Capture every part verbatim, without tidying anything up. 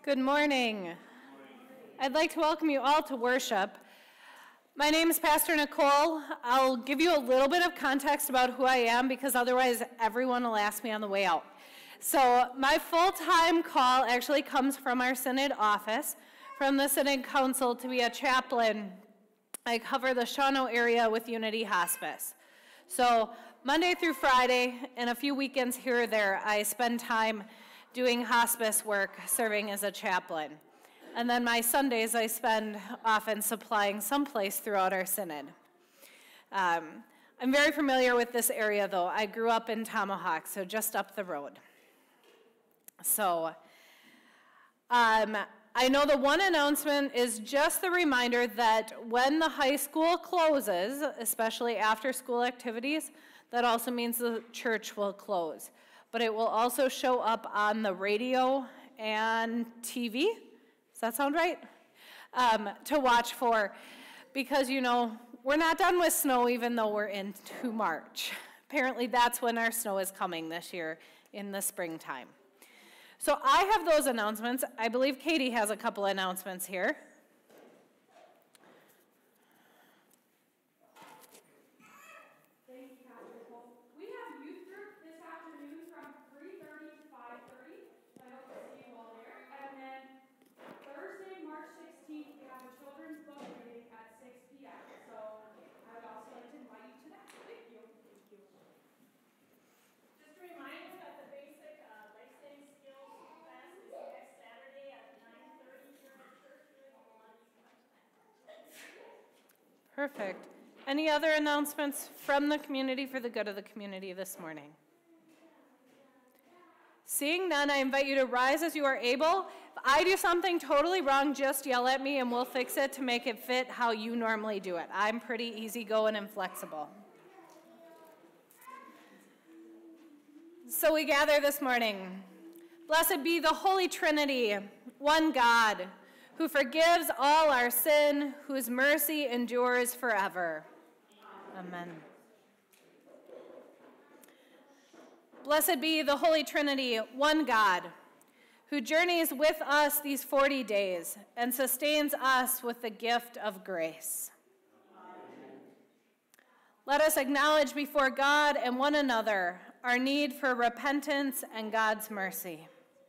Good morning. I'd like to welcome you all to worship. My name is Pastor Nicole. I'll give you a little bit of context about who I am because otherwise everyone will ask me on the way out. So my full-time call actually comes from our Synod office, from the Synod Council to be a chaplain. I cover the Shawano area with Unity Hospice. So Monday through Friday and a few weekends here or there, I spend time doing hospice work, serving as a chaplain. And then my Sundays I spend often supplying someplace throughout our Synod. Um, I'm very familiar with this area though. I grew up in Tomahawk, so just up the road. So um, I know the one announcement is just the reminder that when the high school closes, especially after school activities, that also means the church will close. But it will also show up on the radio and T V. Does that sound right? Um, to watch for, because, you know, we're not done with snow even though we're into March. Apparently that's when our snow is coming this year in the springtime. So I have those announcements. I believe Katie has a couple announcements here. Perfect. Any other announcements from the community for the good of the community this morning? Seeing none, I invite you to rise as you are able. If I do something totally wrong, just yell at me and we'll fix it to make it fit how you normally do it. I'm pretty easygoing and flexible. So we gather this morning. Blessed be the Holy Trinity, one God, who forgives all our sin, whose mercy endures forever. Amen. Blessed be the Holy Trinity, one God, who journeys with us these forty days and sustains us with the gift of grace. Amen. Let us acknowledge before God and one another our need for repentance and God's mercy.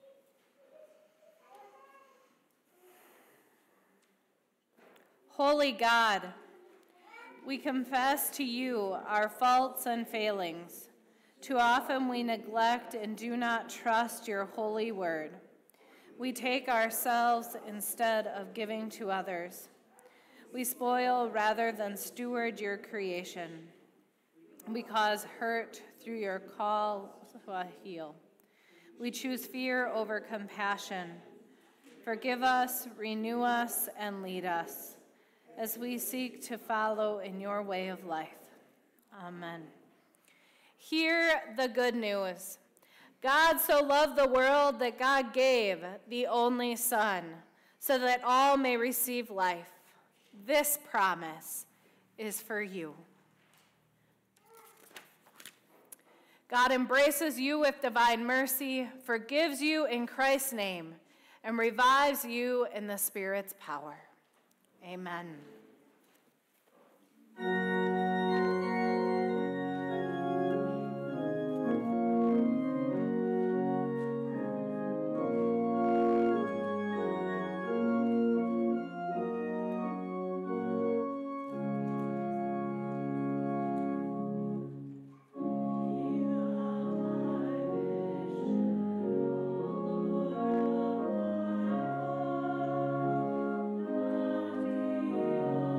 Holy God, we confess to you our faults and failings. Too often we neglect and do not trust your holy word. We take ourselves instead of giving to others. We spoil rather than steward your creation. We cause hurt through your call to heal. We choose fear over compassion. Forgive us, renew us, and lead us as we seek to follow in your way of life. Amen. Hear the good news. God so loved the world that God gave the only Son, so that all may receive life. This promise is for you. God embraces you with divine mercy, forgives you in Christ's name, and revives you in the Spirit's power. Amen. Amen.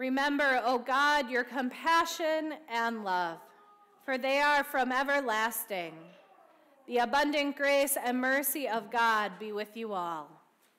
Remember, O God, your compassion and love, for they are from everlasting. The abundant grace and mercy of God be with you all.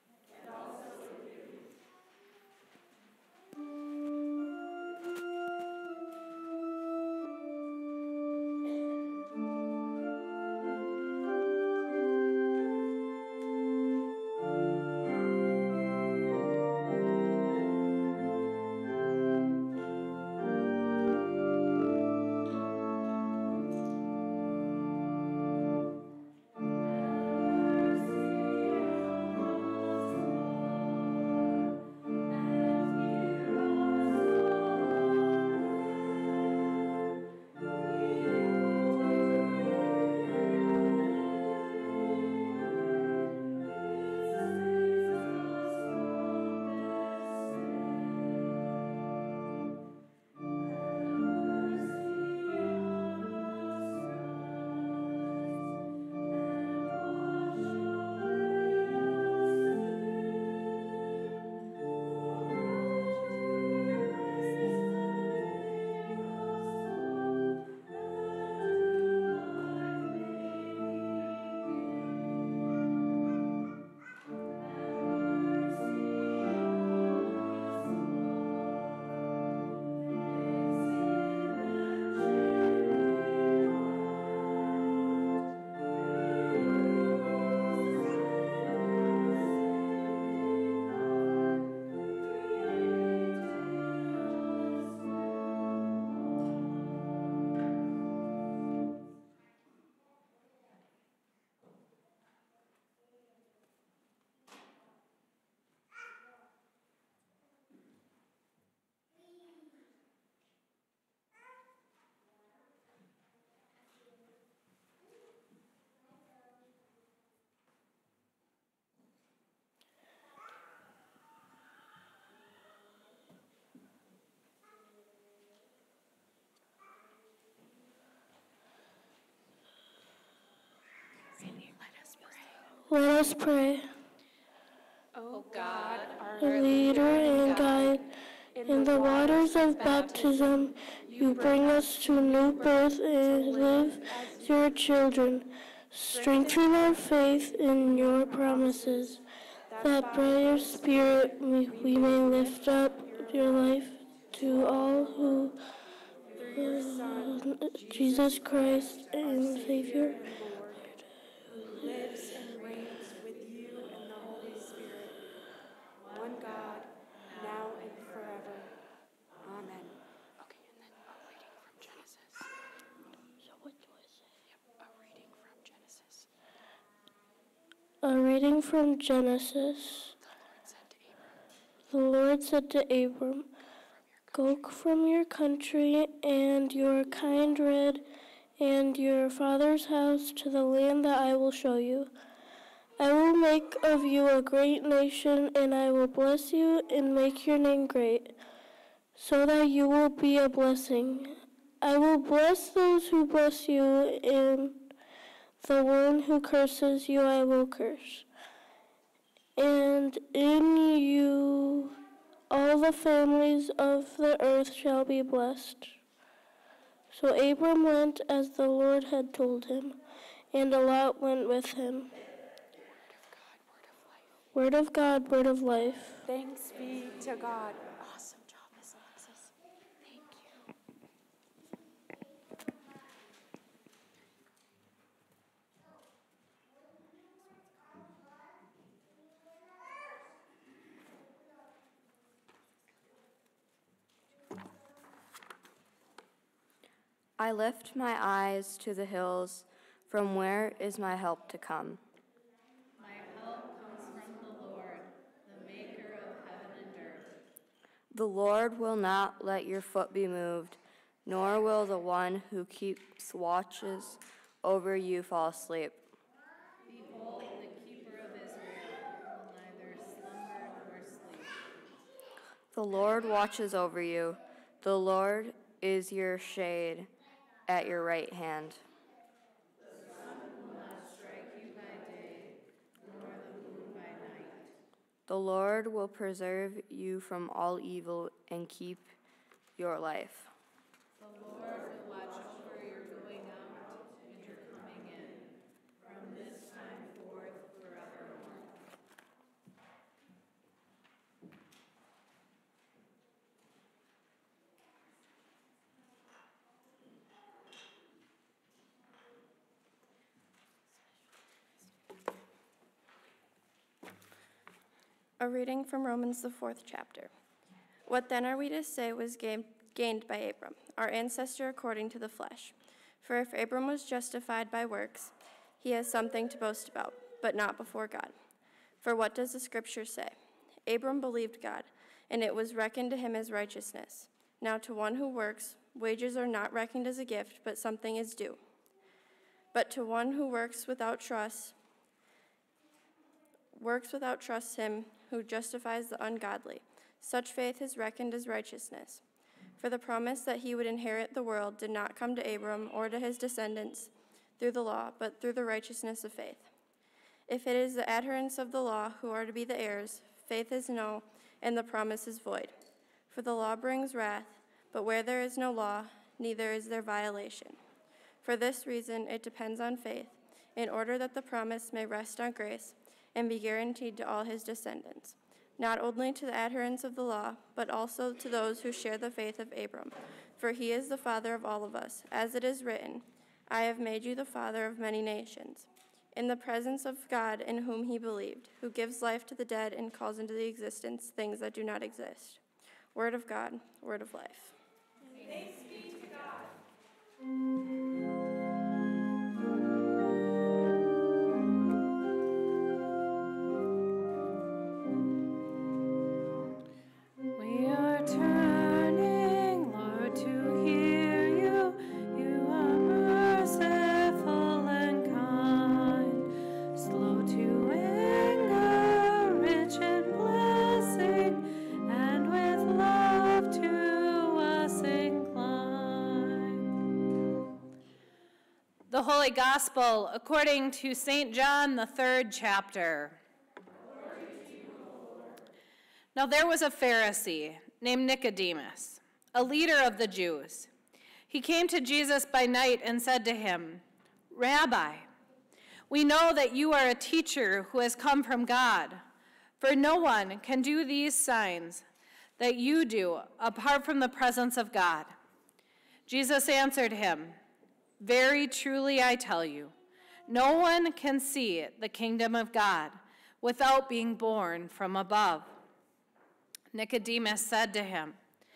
Let us pray. O God, Our our leader and guide, in the waters of baptism, you bring us to new birth and live as your children. Strengthen our faith in your promises, that by your Spirit we, we may lift up your life to all who, uh, Jesus Christ and Savior, lives and reigns with you and the Holy Spirit, one God, now and forever. Amen. Okay, and then a reading from Genesis. So what do I say? Yep, a reading from Genesis. A reading from Genesis. The Lord said to Abram, The Lord said to Abram, Go from your country and your kindred and your father's house to the land that I will show you. I will make of you a great nation, and I will bless you and make your name great, so that you will be a blessing. I will bless those who bless you, and the one who curses you I will curse. And in you all the families of the earth shall be blessed. So Abram went as the Lord had told him, and Lot went with him. Word of God, word of life. Thanks be to God. Awesome job, Miss Alexis. Thank you. I lift my eyes to the hills. From where is my help to come? My help comes from the Lord, the maker of heaven and earth. The Lord will not let your foot be moved, nor will the one who keeps watches over you fall asleep. Behold, the keeper of Israel will neither slumber nor sleep. The Lord watches over you. The Lord is your shade at your right hand. The sun will not strike you by day, nor the moon by night. The Lord will preserve you from all evil and keep your life. The Lord will watch over your going out and your coming in from this time forth forevermore. A reading from Romans, the fourth chapter. What then are we to say was gained, gained by Abram, our ancestor according to the flesh? For if Abram was justified by works, he has something to boast about, but not before God. For what does the scripture say? Abram believed God, and it was reckoned to him as righteousness. Now to one who works, wages are not reckoned as a gift, but something is due. But to one who works without trust, works without trust him who justifies the ungodly. Such faith is reckoned as righteousness. For the promise that he would inherit the world did not come to Abram or to his descendants through the law, but through the righteousness of faith. If it is the adherents of the law who are to be the heirs, faith is null, and the promise is void. For the law brings wrath, but where there is no law, neither is there violation. For this reason it depends on faith, in order that the promise may rest on grace, and be guaranteed to all his descendants, not only to the adherents of the law, but also to those who share the faith of Abram. For he is the father of all of us, as it is written, I have made you the father of many nations, in the presence of God in whom he believed, who gives life to the dead and calls into the existence things that do not exist. Word of God, word of life. Thanks be to God. The Holy Gospel according to Saint John, the third chapter. Now there was a Pharisee named Nicodemus, a leader of the Jews. He came to Jesus by night and said to him, Rabbi, we know that you are a teacher who has come from God, for no one can do these signs that you do apart from the presence of God. Jesus answered him, Very truly I tell you, no one can see the kingdom of God without being born from above. Nicodemus said to him,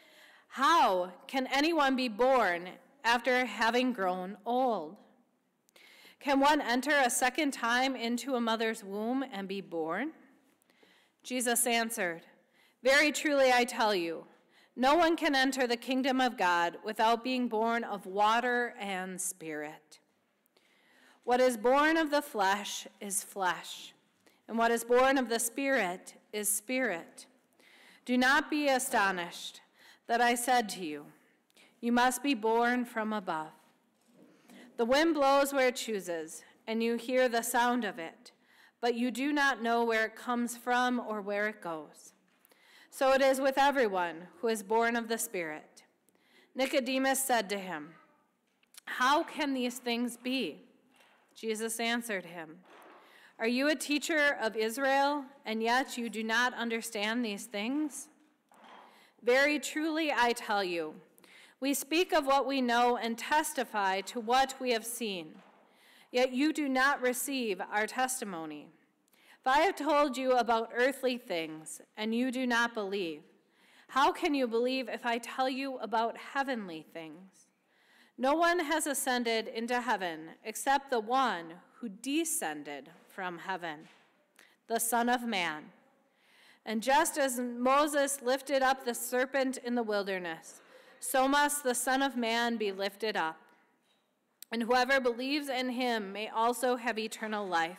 How can anyone be born after having grown old? Can one enter a second time into a mother's womb and be born? Jesus answered, Very truly I tell you, no one can enter the kingdom of God without being born of water and spirit. What is born of the flesh is flesh, and what is born of the spirit is spirit. Do not be astonished that I said to you, you must be born from above. The wind blows where it chooses, and you hear the sound of it, but you do not know where it comes from or where it goes. So it is with everyone who is born of the Spirit. Nicodemus said to him, How can these things be? Jesus answered him, Are you a teacher of Israel, and yet you do not understand these things? Very truly I tell you, we speak of what we know and testify to what we have seen, yet you do not receive our testimony. If I have told you about earthly things, and you do not believe, how can you believe if I tell you about heavenly things? No one has ascended into heaven except the one who descended from heaven, the Son of Man. And just as Moses lifted up the serpent in the wilderness, so must the Son of Man be lifted up. And whoever believes in him may also have eternal life.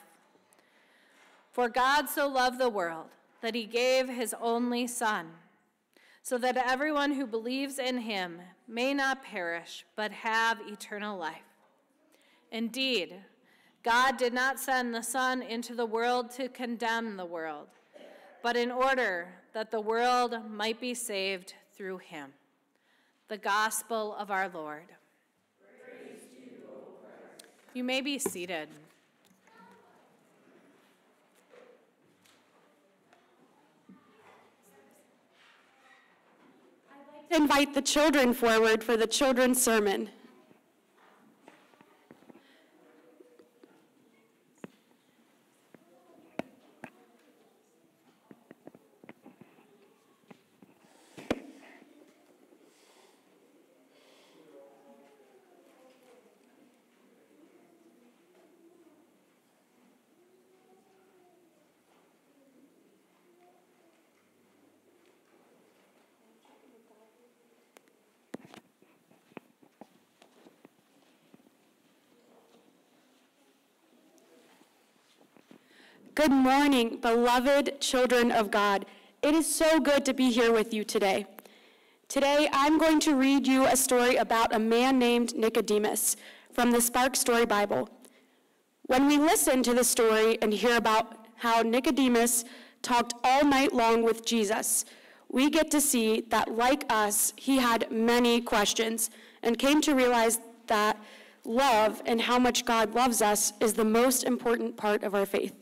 For God so loved the world that he gave his only Son, so that everyone who believes in him may not perish, but have eternal life. Indeed, God did not send the Son into the world to condemn the world, but in order that the world might be saved through him. The gospel of our Lord. Praise to you, O Christ. You may be seated. I'd like to invite the children forward for the children's sermon. Good morning, beloved children of God. It is so good to be here with you today. Today, I'm going to read you a story about a man named Nicodemus from the Spark Story Bible. When we listen to the story and hear about how Nicodemus talked all night long with Jesus, we get to see that, like us, he had many questions and came to realize that love and how much God loves us is the most important part of our faith.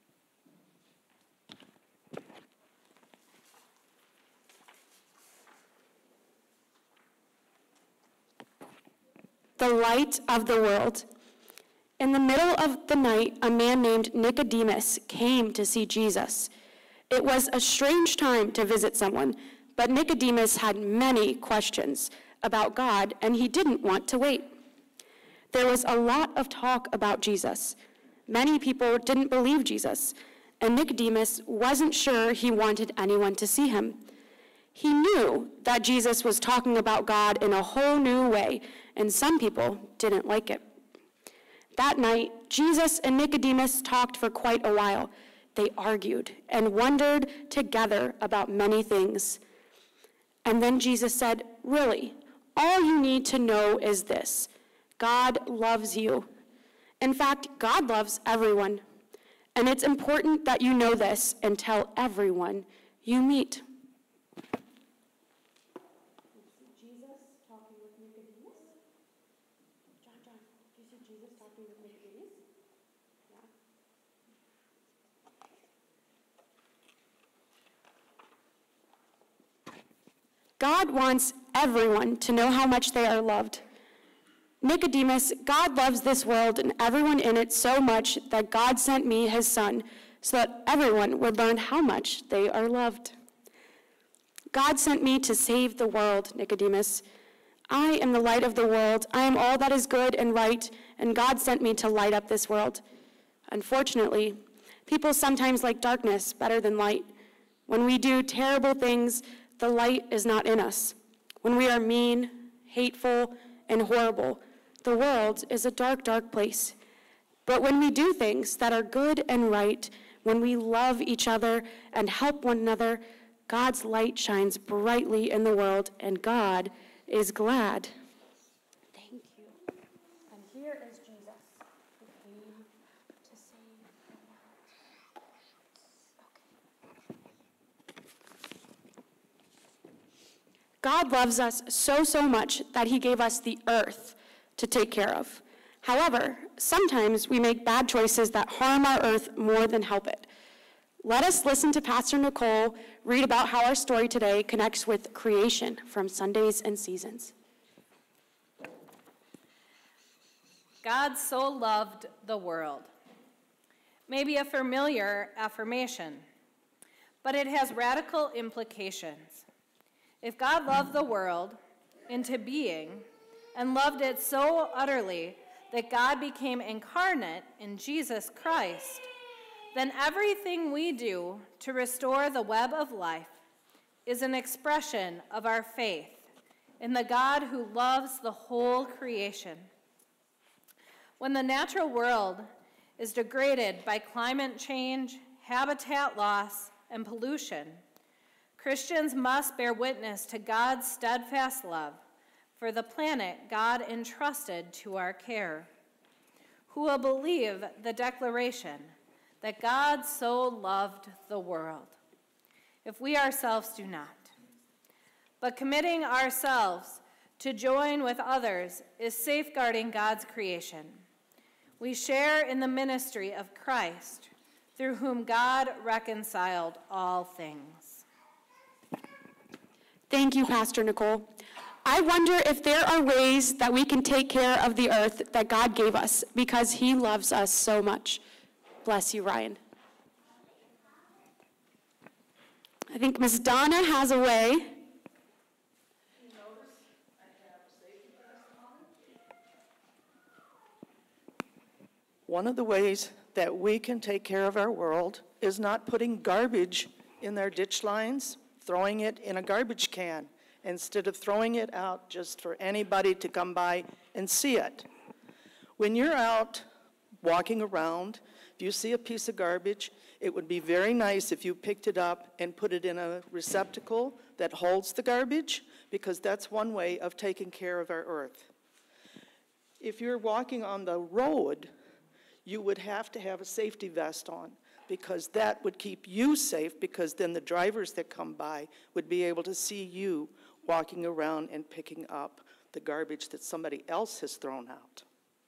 The light of the world. In the middle of the night, a man named Nicodemus came to see Jesus. It was a strange time to visit someone, but Nicodemus had many questions about God, and he didn't want to wait. There was a lot of talk about Jesus. Many people didn't believe Jesus, and Nicodemus wasn't sure he wanted anyone to see him. He knew that Jesus was talking about God in a whole new way, and some people didn't like it. That night, Jesus and Nicodemus talked for quite a while. They argued and wondered together about many things. And then Jesus said, "Really, all you need to know is this: God loves you. In fact, God loves everyone. And it's important that you know this and tell everyone you meet." God wants everyone to know how much they are loved. Nicodemus, God loves this world and everyone in it so much that God sent me, his son, so that everyone would learn how much they are loved. God sent me to save the world, Nicodemus. I am the light of the world. I am all that is good and right, and God sent me to light up this world. Unfortunately, people sometimes like darkness better than light. When we do terrible things, the light is not in us. When we are mean, hateful, and horrible, the world is a dark, dark place. But when we do things that are good and right, when we love each other and help one another, God's light shines brightly in the world, and God is glad. Thank you. And here is Jesus, who came to save the world. Okay. God loves us so, so much that he gave us the earth to take care of. However, sometimes we make bad choices that harm our earth more than help it. Let us listen to Pastor Nicole read about how our story today connects with creation from Sundays and Seasons. God so loved the world. Maybe a familiar affirmation, but it has radical implications. If God loved the world into being and loved it so utterly that God became incarnate in Jesus Christ, then everything we do to restore the web of life is an expression of our faith in the God who loves the whole creation. When the natural world is degraded by climate change, habitat loss, and pollution, Christians must bear witness to God's steadfast love for the planet God entrusted to our care. Who will believe the declaration that God so loved the world? if we ourselves do not. But committing ourselves to join with others is safeguarding God's creation. We share in the ministry of Christ, through whom God reconciled all things. Thank you, Pastor Nicole. I wonder if there are ways that we can take care of the earth that God gave us because he loves us so much. Bless you, Ryan. I think Miss Donna has a way. One of the ways that we can take care of our world is not putting garbage in their ditch lines, throwing it in a garbage can, instead of throwing it out just for anybody to come by and see it. When you're out walking around, if you see a piece of garbage, it would be very nice if you picked it up and put it in a receptacle that holds the garbage, because that's one way of taking care of our earth. If you're walking on the road, you would have to have a safety vest on, because that would keep you safe, because then the drivers that come by would be able to see you walking around and picking up the garbage that somebody else has thrown out.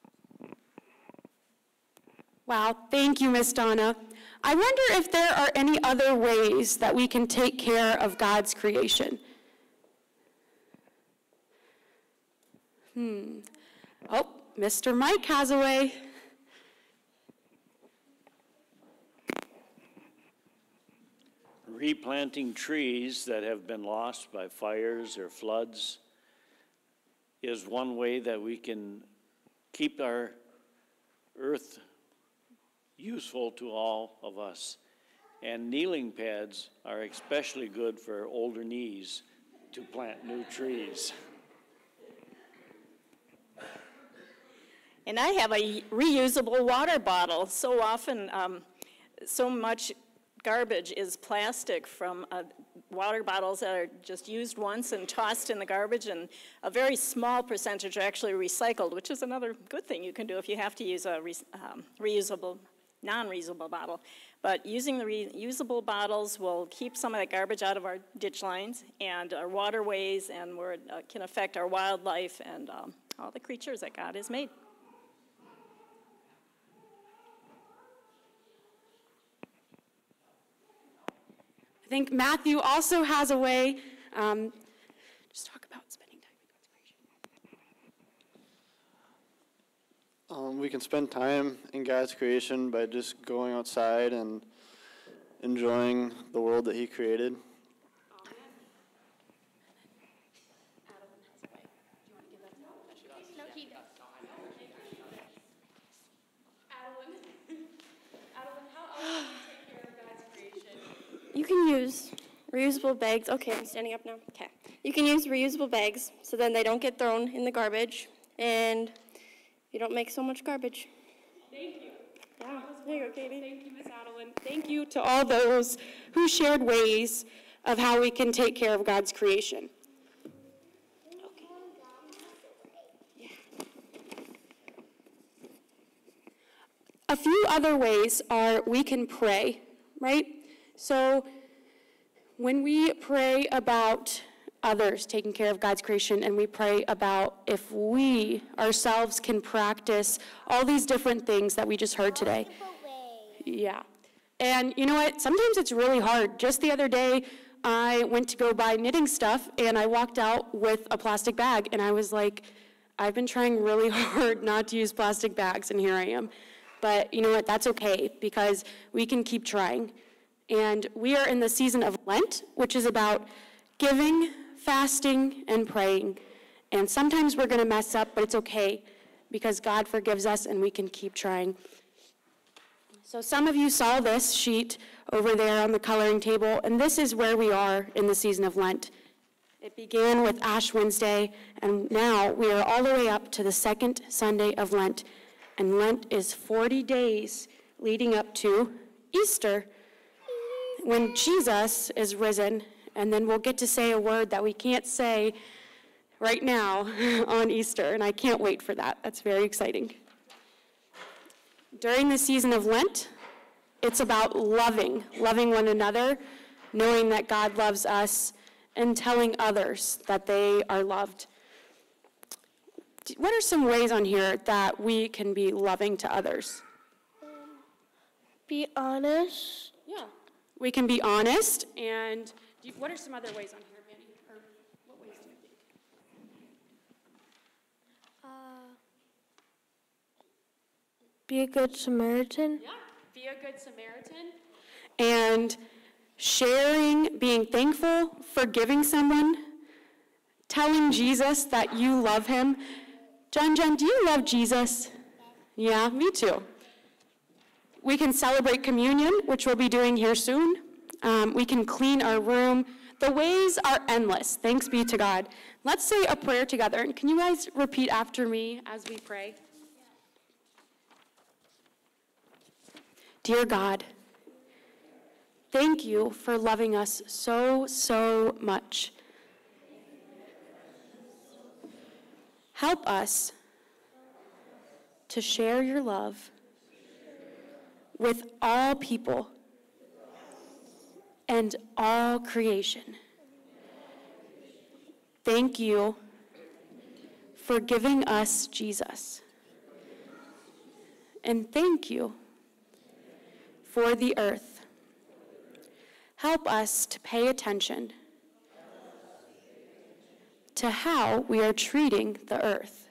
Wow, thank you, Miss Donna. I wonder if there are any other ways that we can take care of God's creation. Hmm. Oh, Mister Mike has a way. Replanting trees that have been lost by fires or floods is one way that we can keep our earth useful to all of us. And kneeling pads are especially good for older knees to plant new trees. And I have a reusable water bottle. So often, um, so much garbage is plastic from uh, water bottles that are just used once and tossed in the garbage, and a very small percentage are actually recycled, which is another good thing you can do if you have to use a re um, reusable, non-reusable bottle. But using the reusable bottles will keep some of that garbage out of our ditch lines and our waterways, and where it uh, can affect our wildlife and um, all the creatures that God has made. I think Matthew also has a way. Um, just talk about spending time with God's creation. Um, we can spend time in God's creation by just going outside and enjoying the world that he created. You can use reusable bags. Okay, I'm standing up now. Okay. You can use reusable bags so then they don't get thrown in the garbage and you don't make so much garbage. Thank you. Yeah, there you go, Katie. Thank you, Miz Adeline. Thank you to all those who shared ways of how we can take care of God's creation. Okay. Yeah. A few other ways are we can pray, right? So when we pray about others taking care of God's creation, and we pray about if we ourselves can practice all these different things that we just heard today. Yeah. And you know what? Sometimes it's really hard. Just the other day, I went to go buy knitting stuff, and I walked out with a plastic bag, and I was like, I've been trying really hard not to use plastic bags, and here I am. But you know what? That's okay, because we can keep trying. And we are in the season of Lent, which is about giving, fasting, and praying. And sometimes we're going to mess up, but it's okay, because God forgives us and we can keep trying. So some of you saw this sheet over there on the coloring table, and this is where we are in the season of Lent. It began with Ash Wednesday, and now we are all the way up to the second Sunday of Lent. And Lent is forty days leading up to Easter, when Jesus is risen, and then we'll get to say a word that we can't say right now on Easter, and I can't wait for that. That's very exciting. During the season of Lent, it's about loving, loving one another, knowing that God loves us and telling others that they are loved. What are some ways on here that we can be loving to others? Be honest. Yeah. We can be honest, and do you, what are some other ways on here, Manny? Or what ways do you think? Uh, be a good Samaritan. Yeah, be a good Samaritan. And sharing, being thankful, forgiving someone, telling Jesus that you love him. Jen, Jen, do you love Jesus? Yeah, me too. We can celebrate communion, which we'll be doing here soon. Um, we can clean our room. The ways are endless, thanks be to God. Let's say a prayer together, and can you guys repeat after me as we pray? Dear God, thank you for loving us so, so much. Help us to share your love with all people and all creation. Thank you for giving us Jesus. And thank you for the earth. Help us to pay attention to how we are treating the earth.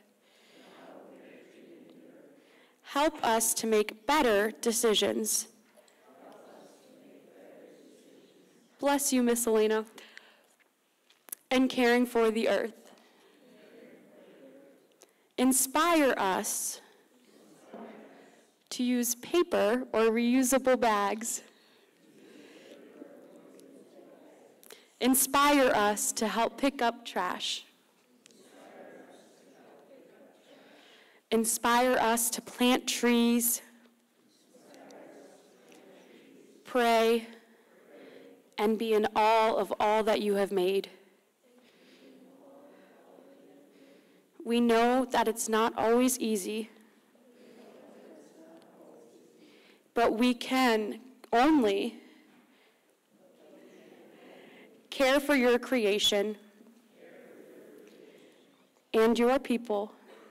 Help us to make better decisions. Bless you, Miss Elena. And caring for the earth. Inspire us to use paper or reusable bags. Inspire us to help pick up trash. Inspire us to plant trees, pray, and be in awe of all that you have made. We know that it's not always easy, but we can only care for your creation and your people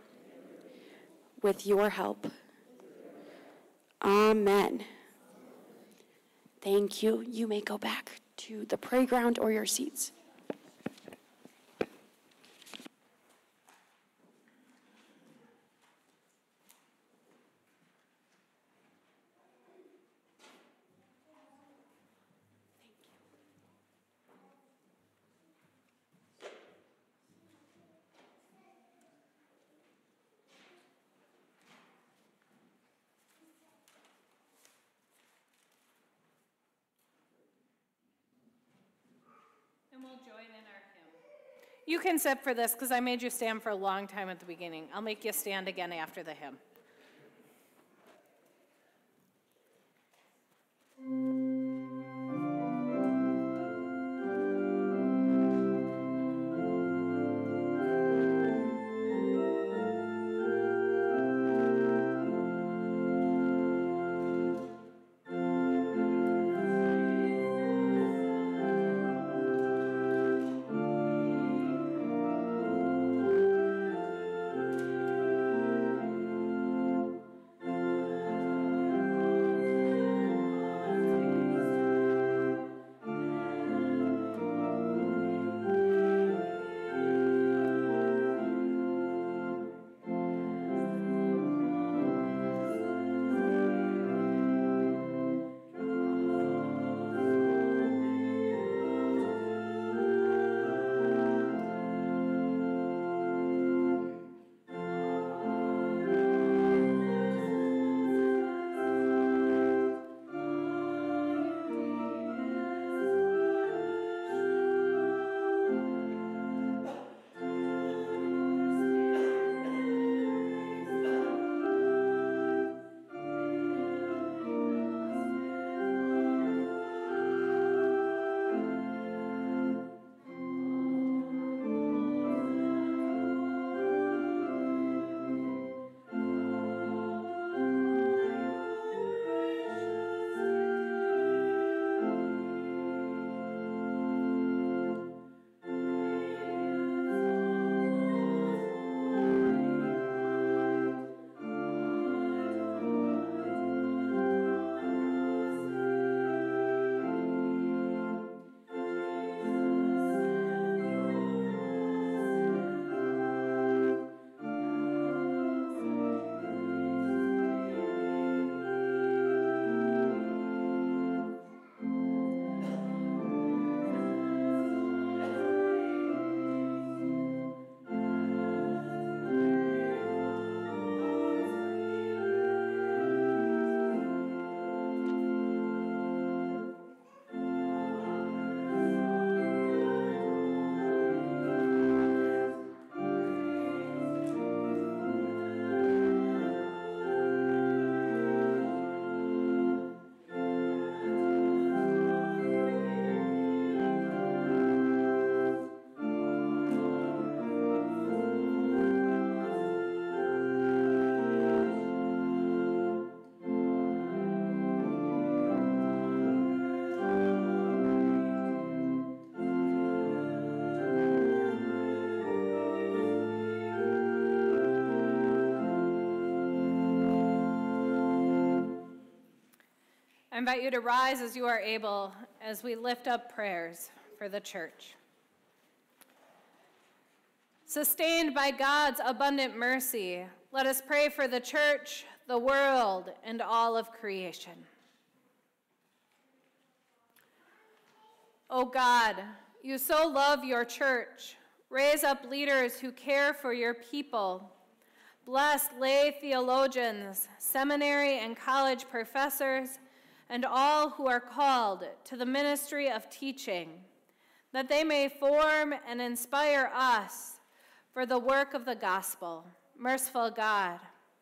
with your help. Amen. Thank you. You may go back to the playground or your seats. You can sit for this because I made you stand for a long time at the beginning. I'll make you stand again after the hymn. I invite you to rise as you are able as we lift up prayers for the church. Sustained by God's abundant mercy, let us pray for the church, the world, and all of creation. O God, you so love your church. Raise up leaders who care for your people. Bless lay theologians, seminary and college professors, and all who are called to the ministry of teaching, that they may form and inspire us for the work of the gospel. Merciful God.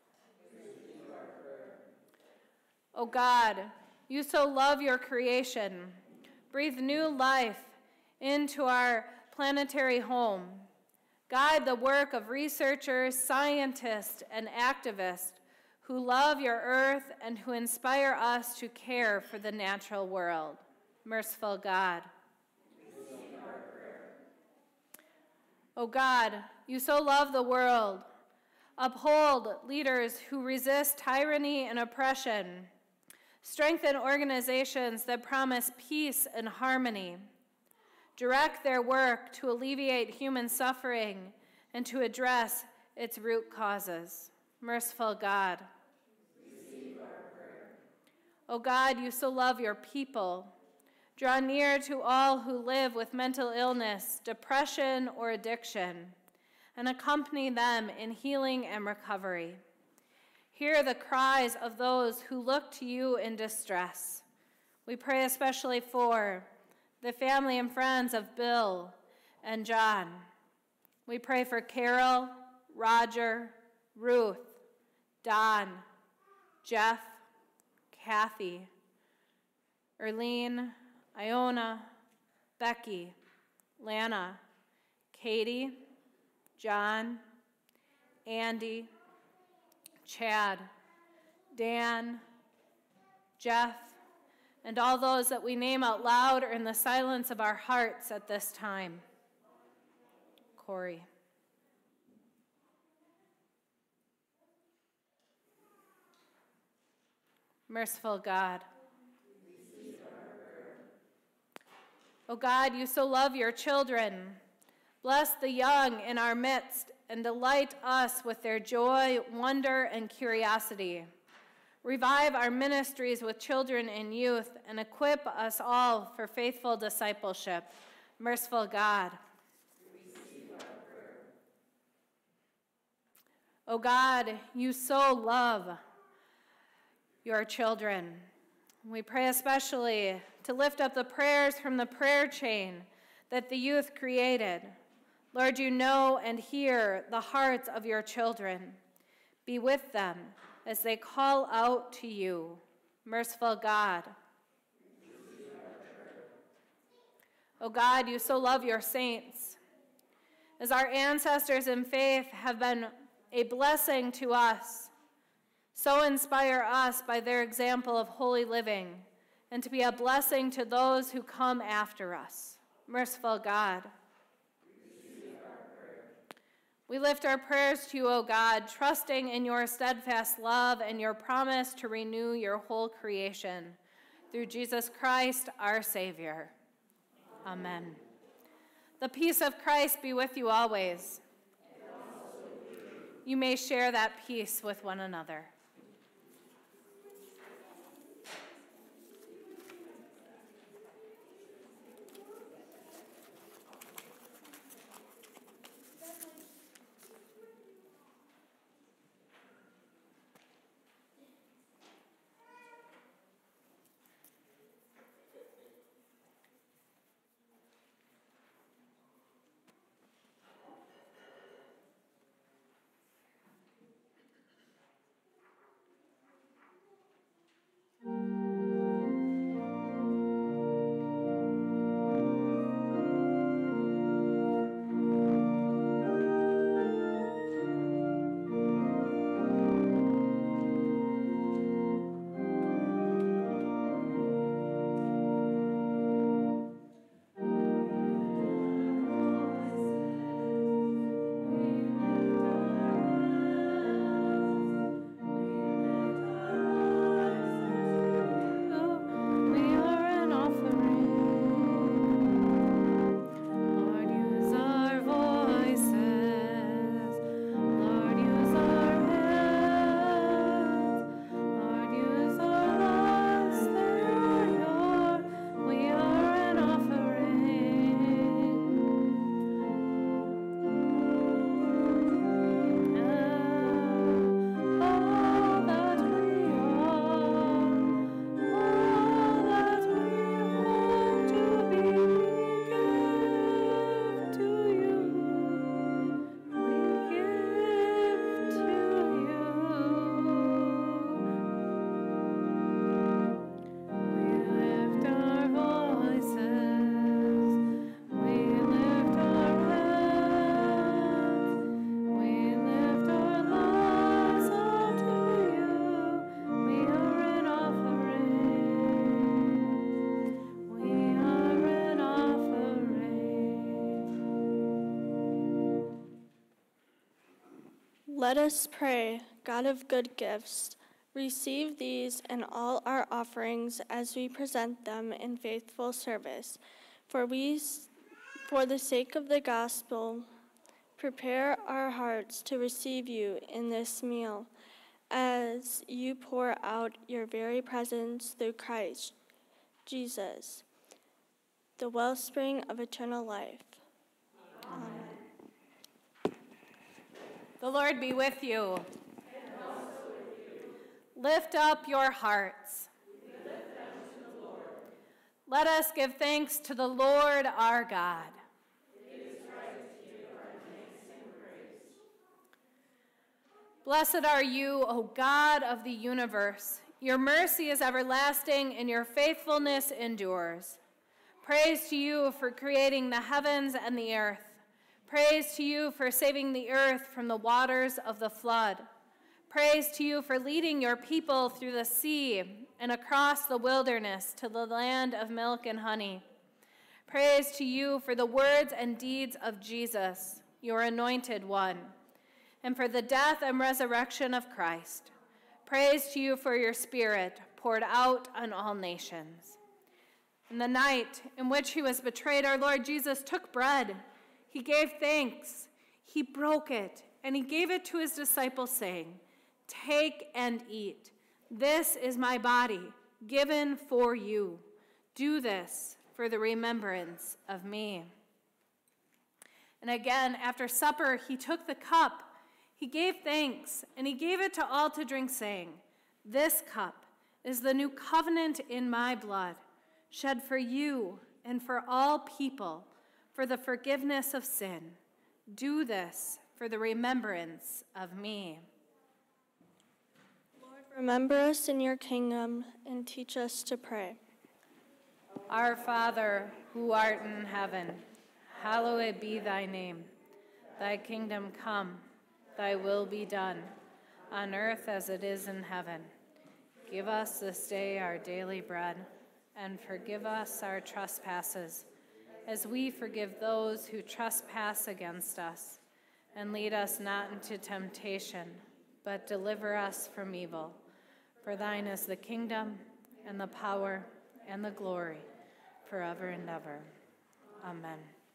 O God, you so love your creation. Breathe new life into our planetary home. Guide the work of researchers, scientists, and activists who love your earth and who inspire us to care for the natural world. Merciful God. O God, you so love the world. Uphold leaders who resist tyranny and oppression. Strengthen organizations that promise peace and harmony. Direct their work to alleviate human suffering and to address its root causes. Merciful God. Receive our prayer. O God, you so love your people. Draw near to all who live with mental illness, depression, or addiction, and accompany them in healing and recovery. Hear the cries of those who look to you in distress. We pray especially for the family and friends of Bill and John. We pray for Carol, Roger, Ruth, Don, Jeff, Kathy, Erlene, Iona, Becky, Lana, Katie, John, Andy, Chad, Dan, Jeff, and all those that we name out loud or in the silence of our hearts at this time. Corey. Merciful God. O God, you so love your children. Bless the young in our midst and delight us with their joy, wonder, and curiosity. Revive our ministries with children and youth and equip us all for faithful discipleship. Merciful God. O God, you so love your children. We pray especially to lift up the prayers from the prayer chain that the youth created. Lord, you know and hear the hearts of your children. Be with them as they call out to you. Merciful God. O God, you so love your saints. As our ancestors in faith have been a blessing to us, so inspire us by their example of holy living and to be a blessing to those who come after us. Merciful God. We lift our prayers to you, O God, trusting in your steadfast love and your promise to renew your whole creation. Through Jesus Christ, our Savior. Amen. The peace of Christ be with you always. You may share that peace with one another. Let us pray. God of good gifts, receive these and all our offerings as we present them in faithful service. For we, for the sake of the gospel, prepare our hearts to receive you in this meal as you pour out your very presence through Christ Jesus, the wellspring of eternal life. Amen. The Lord be with you. And also with you. Lift up your hearts. We lift them to the Lord. Let us give thanks to the Lord our God. It is right to give our thanks and praise. Blessed are you, O God of the universe. Your mercy is everlasting, and your faithfulness endures. Praise to you for creating the heavens and the earth. Praise to you for saving the earth from the waters of the flood. Praise to you for leading your people through the sea and across the wilderness to the land of milk and honey. Praise to you for the words and deeds of Jesus, your anointed one, and for the death and resurrection of Christ. Praise to you for your Spirit poured out on all nations. In the night in which he was betrayed, our Lord Jesus took bread. He gave thanks. He broke it, and he gave it to his disciples, saying, "Take and eat. This is my body, given for you. Do this for the remembrance of me." And again, after supper, he took the cup. He gave thanks, and he gave it to all to drink, saying, "This cup is the new covenant in my blood, shed for you and for all people for the forgiveness of sin. Do this for the remembrance of me." Lord, remember us in your kingdom and teach us to pray. Our Father, who art in heaven, hallowed be thy name. Thy kingdom come. Thy will be done, on earth as it is in heaven. Give us this day our daily bread, and forgive us our trespasses, as we forgive those who trespass against us. And lead us not into temptation, but deliver us from evil. For thine is the kingdom, and the power, and the glory, forever and ever. Amen.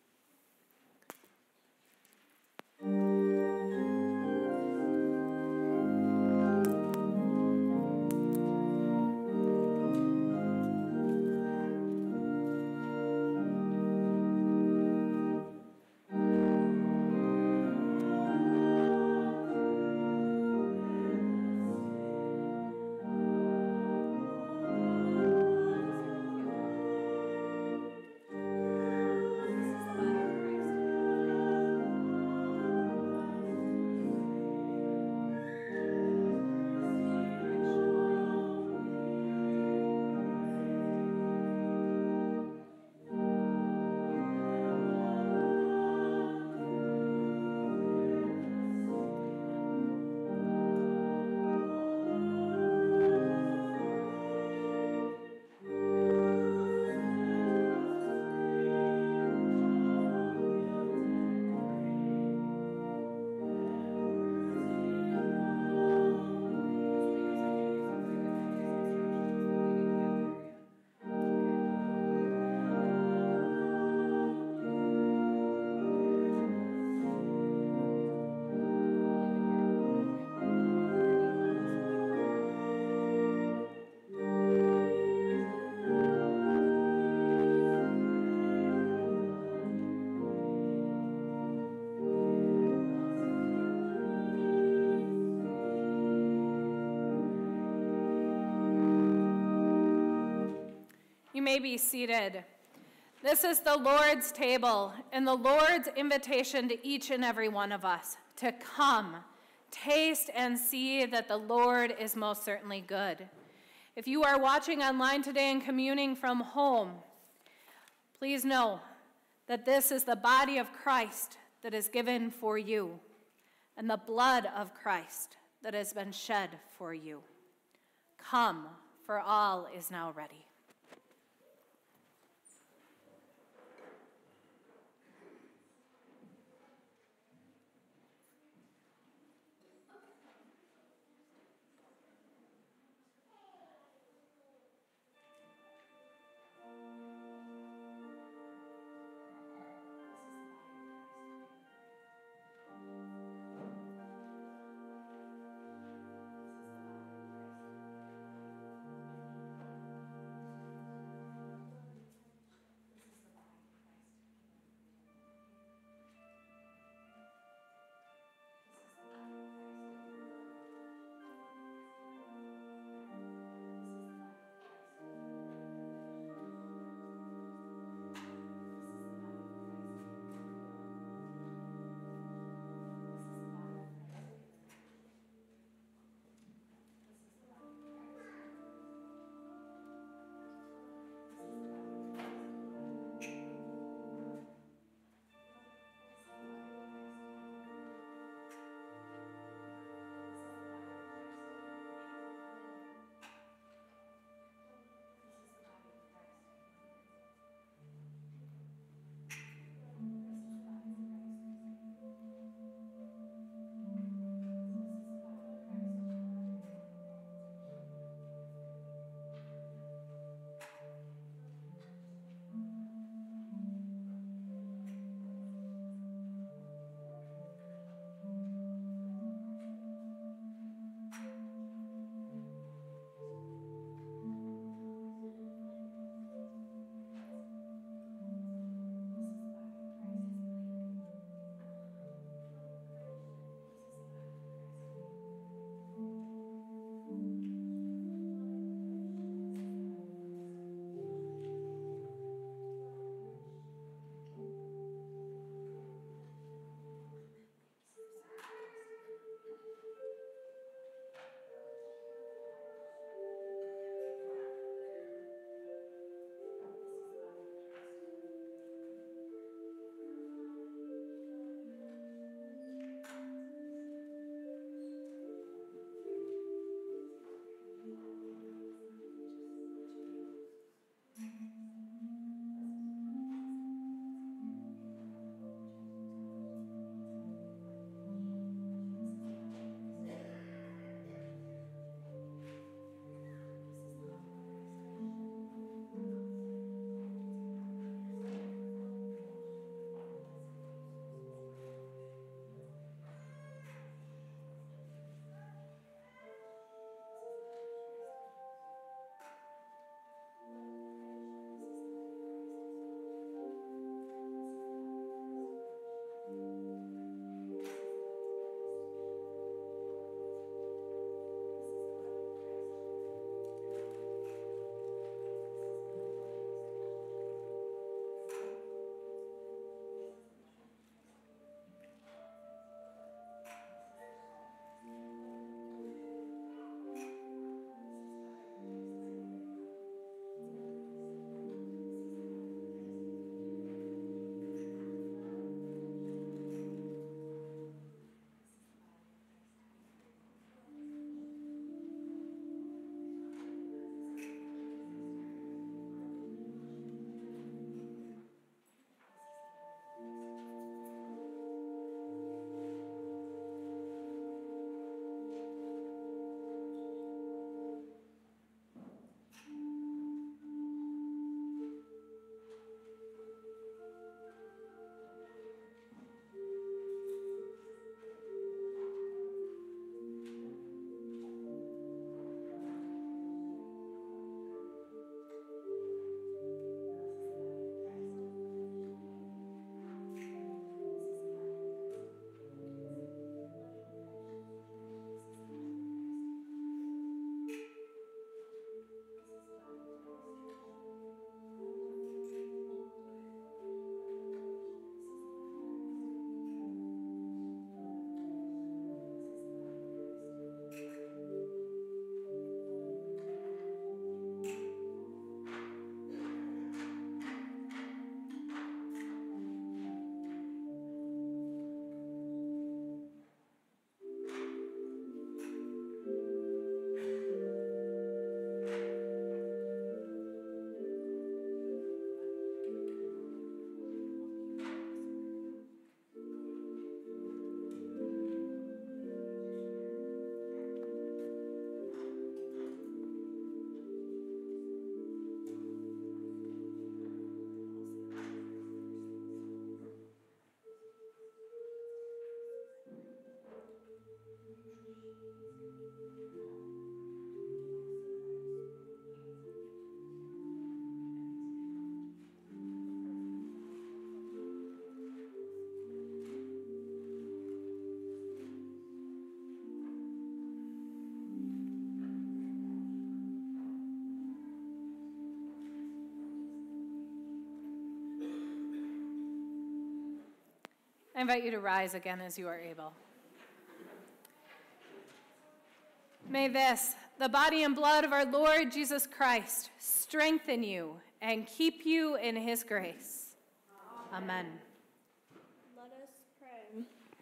You may be seated. This is the Lord's table and the Lord's invitation to each and every one of us to come, taste and see that the Lord is most certainly good. If you are watching online today and communing from home, please know that this is the body of Christ that is given for you and the blood of Christ that has been shed for you. Come, for all is now ready. I invite you to rise again as you are able. May this, the body and blood of our Lord Jesus Christ, strengthen you and keep you in his grace. Amen. Let us pray.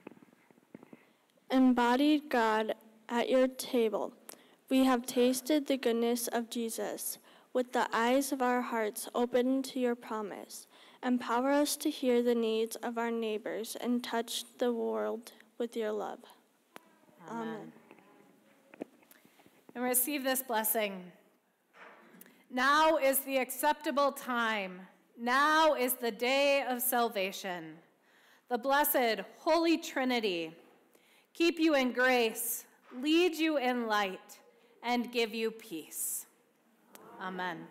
Embodied God, at your table, we have tasted the goodness of Jesus. With the eyes of our hearts open to your promise, empower us to hear the needs of our neighbors and touch the world with your love. Amen. Amen. And receive this blessing. Now is the acceptable time. Now is the day of salvation. The blessed Holy Trinity keep you in grace, lead you in light, and give you peace. Amen.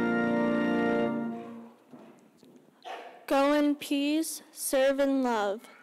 Go in peace, serve in love.